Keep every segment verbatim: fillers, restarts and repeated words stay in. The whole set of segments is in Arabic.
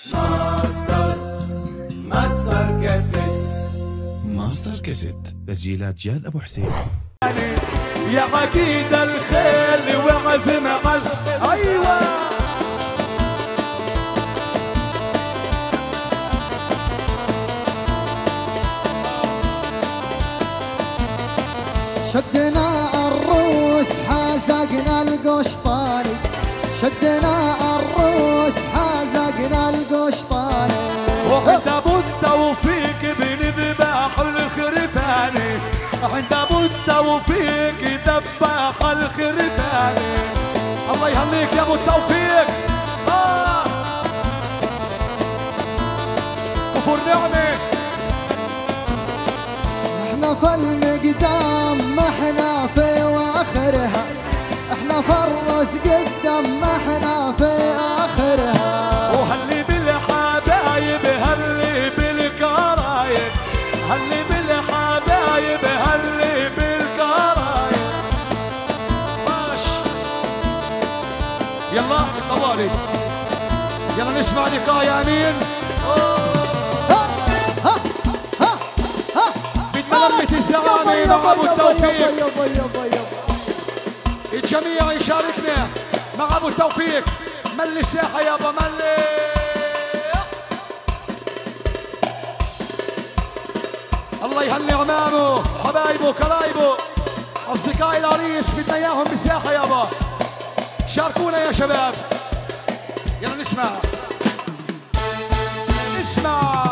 ماستر ماستر كاسيت ماستر كاسيت تسجيلات جاد ابو حسين. يا عقيد الخيل وعزم على ايوه شدنا الروس حازقنا القشطاني، شدنا الروس حازقنا القشطاني، وعند ابو التوفيق بنذبح الخرفاني، عند ابو التوفيق ذبح الخرفاني. الله يهنيك يا ابو التوفيق. آه. كفر نعمه. احنا في المقدام ما احنا في واخرها، احنا فرس قدام ما احنا في اخرها. وهلي بالحبايب هلي بالكرايب، هلي بالحبايب هلي بالكرايب. باش يلا طوالي يلا نسمع لقاء يا امين. بدنا الزعامة مع ابو التوفيق، الجميع يشاركنا مع ابو التوفيق. ملي الساحة يابا ملي. الله يهني عمامه حبايبه كرايبه اصدقاء العريس، بدنا اياهم بالساحة يابا. شاركونا يا شباب. يلا نسمع نسمع.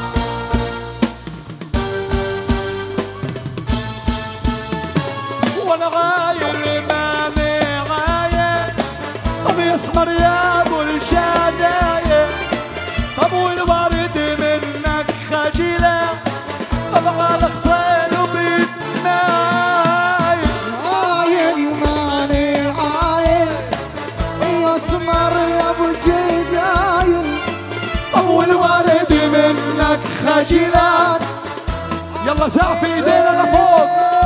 وانا غايل ماني غايل، طب يسمر يا ابو الشدايق، طب والورد منك خجله، طب على خصين وبيتنايل. غايل ماني غايل يسمر يا ابو الجدايل، طب والورد منك خجلات. يلا زعفي ايدينا لفوق.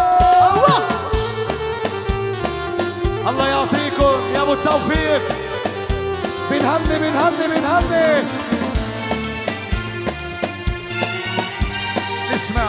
الله يعطيكم يا ابو التوفيق. بنهني بنهني بنهني. اسمع.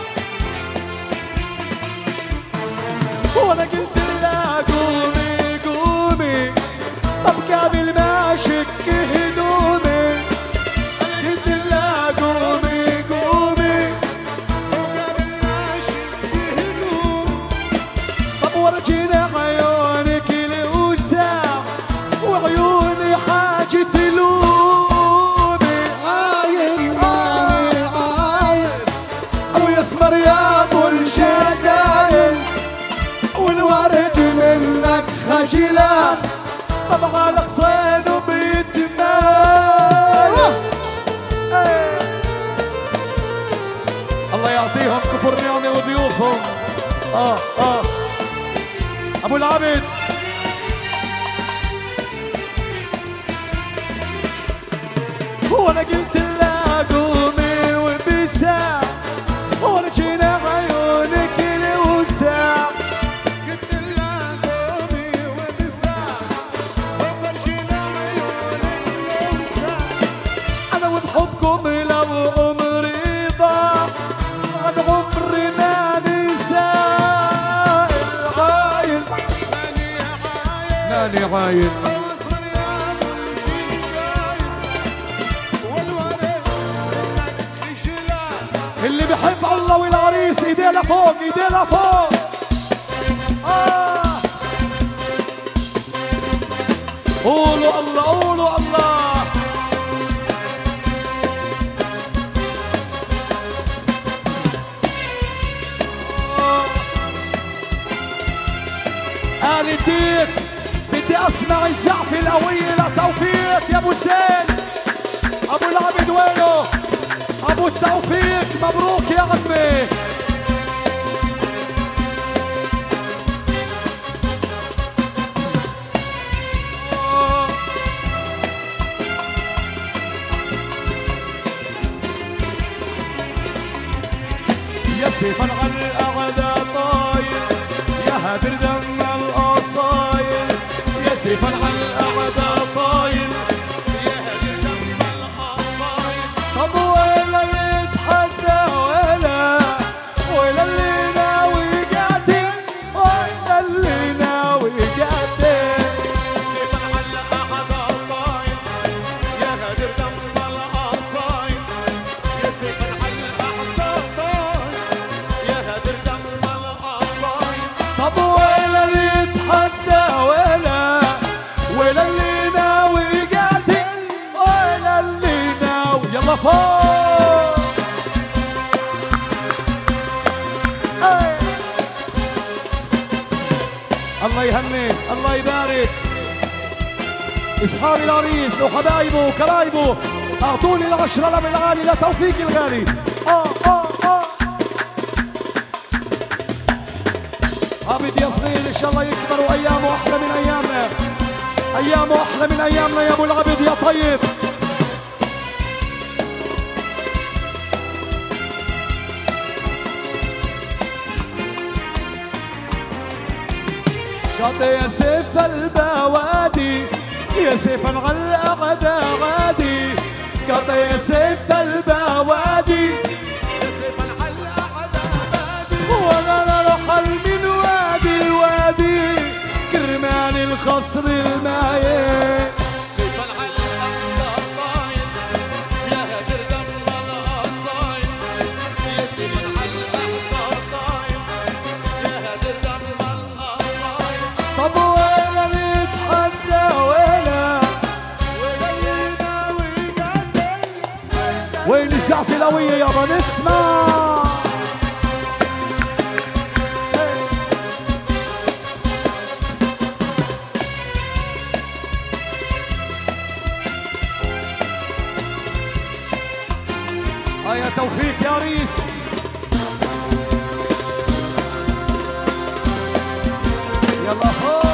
وانا قلت لها قومي قومي، طب قبل ما اشك هدومي، قلت لها قومي قومي، قبل ما اشك هدومي، طب ورجينا عيونك لوسع وعيوني حاجة تلومي. غايل ماني غايل ويسمر يا ابو الشدايل، والورد منك خجلان، طب على خصين وبيتمايل. الله يعطيهم كفر نعمه وضيوفهم. اه اه ابو العبد. هو انا قلت لها قومي وبساع ورجينا عيونك لوسع، قلت لها قومي وبساع ورجينا عيونك لوسع. انا وبحبكم لو عمري ضاع عن عمري ما نسى. غايل ماني غايل اللي بحب الله والعريس ايديه لفوق ايديه لفوق. آه. قولوا الله قولوا الله. آه. آل الديك بدي اسمع الزعفة القوية لتوفيق يا ابو زين. ابو العبد وينه؟ ابو التوفيق مبروك يا عمي. يا سيفا على الاعداء طاير، يا هادر دم القصاير، يا سيفا على الاعداء طاير، يا هادر دم القصاير. الله يبارك. اصحاب العريس وحبايبه وكرايبه اعطوني العشرة لم الغالي لتوفيق الغالي. اه اه اه عبد يا صغير ان شاء الله يكبر وايامه احلى من ايامنا، ايامه احلى من ايامنا يا ابو العبد يا طيب. قط يا سيف البوادي يا سيف الغلق غدا غادي، قط يا سيف البوادي يا سيف الحلقة غدا غادي، وانا نرحل من وادي الوادي كرمال الخصر المايل. سيف الحلقة غدا طايل يا هدر دم القصايد، يا سيف الحلقة غدا طايل يا هدر دم القصايد. طب وين نتحدى وينا ولينا ويقدم وين الزعف القوية يابا نسمع. اه يا توفيق يا ريس. يلا فوق.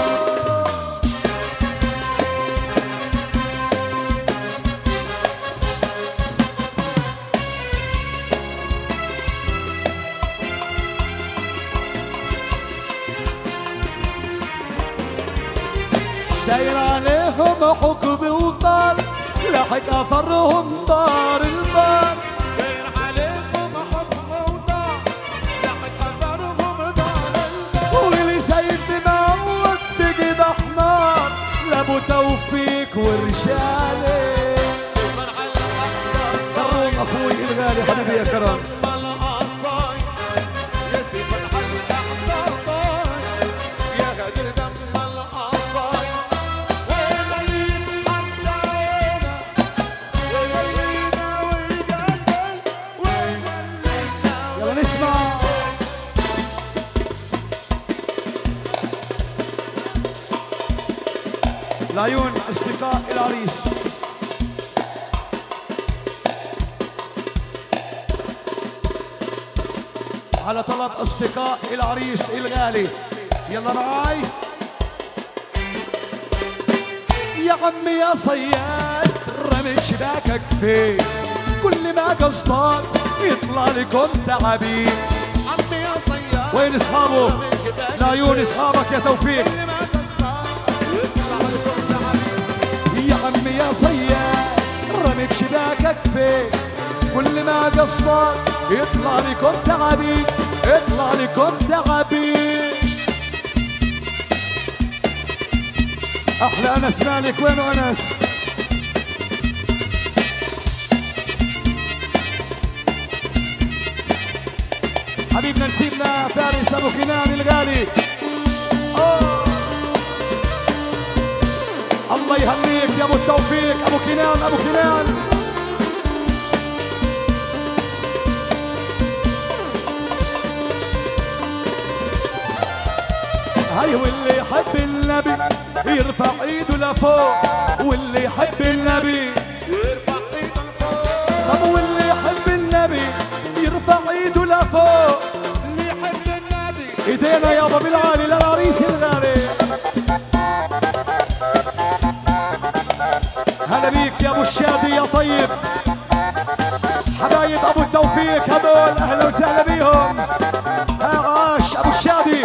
داير عليهم حكم وطال لحق اثرهم دار البار، داير عليكم حكم وطار لحق اثرهم دار البار. واللي سيف معود تجد حمار لابو توفيق ورجالي. سيف الحلقة غدا كرم اخوي الغالي حبيبي يا كرم. القصايد، يا سيف الحلقة غدا طايل يا غدر دم القصايد. وين اللي يتحدى وينا ولينا ويقدم وين اللينا. يلا نسمع. العيون اصدقاء العريس. على طلب اصدقاء العريس الغالي يلا معاي. يا عمي يا صياد رميت شباكك فين، كل ما قصدك يطلع لكم تعابين. عمي يا صياد وين اصحابه؟ العيون اصحابك يا توفيق. كل ما تصدق يطلع لكم تعبين. يا عمي يا صياد رميت شباكك فين، كل ما قصدك يطلع لكم تعابين، يطلع لكم تعابين. احلى انس مالك وينه انس؟ حبيبنا نسيبنا فارس ابو كنان الغالي. أوه. الله يهنيك يا ابو التوفيق ابو كنان ابو كنان. هاي واللي يحب النبي يرفع ايده لفوق، واللي يحب النبي يرفع ايده لفوق. طب واللي يحب النبي يرفع ايده لفوق. اللي يحب النبي ايدينا يابا بالعالي للعريس الغالي. هلا بيك يا ابو الشادي يا طيب، حبايب ابو التوفيق هذول اهلا وسهلا بيهم. ها عاش ابو الشادي.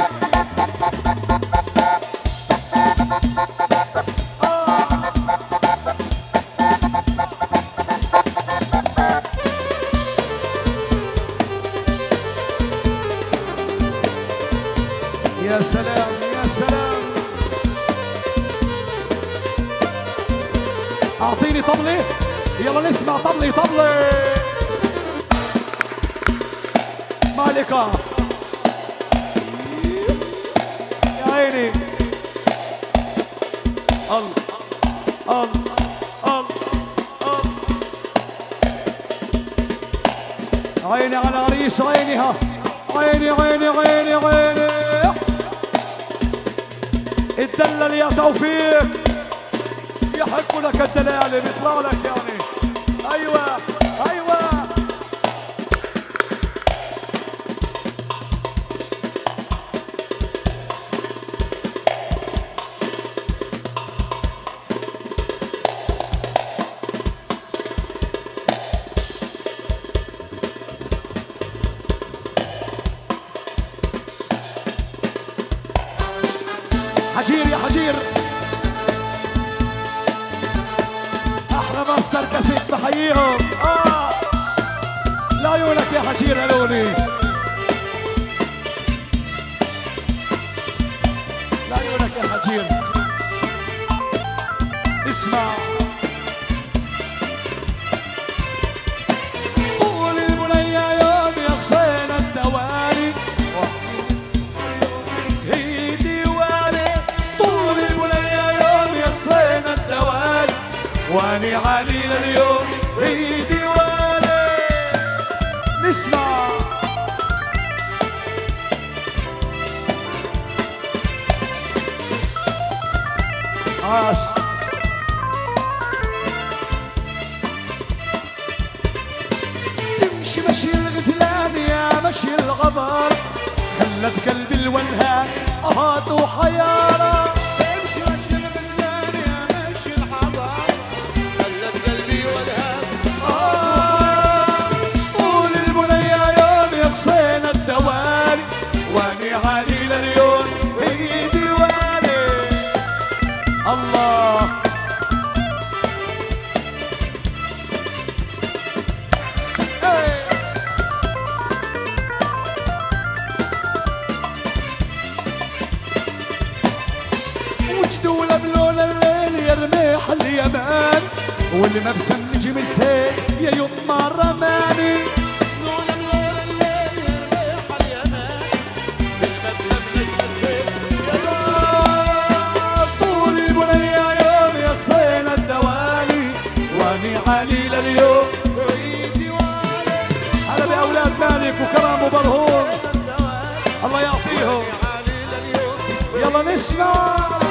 يا سلام يا سلام. اعطيني طبلة يلا نسمع طبلة طبلة. مالكة يا عيني. الله الله الله الله. عيني على عريس عينيها. عيني عيني عيني عيني. اتدلل يا توفيق، يحق لك الدلال بيطلع لك يعني. ايوه ايوه حجير يا حجير، احلى ماستر كاسيت بحييهم. اه لعيونك يا حجير قالولي، لعيونك يا حجير. اسمع طول البنية يوم يغصينا الدوالي واني علي لليوم ايدي والي. نسمع عاش تمشي مشي الغزلان يا مشي الغبر، خلت قلبي الولهان اهات وحيارة. صينا الدوالي واني علي لليوم ايدي والي. الله وجدوا بلون الليل يرميح اليمان، واللي ما بسم نجم السيل يا يما رماني. علي لليوم ايدي والي. هلا باولاد مالك وكرم وبرهون، الله يعطيهم. يلا نسمع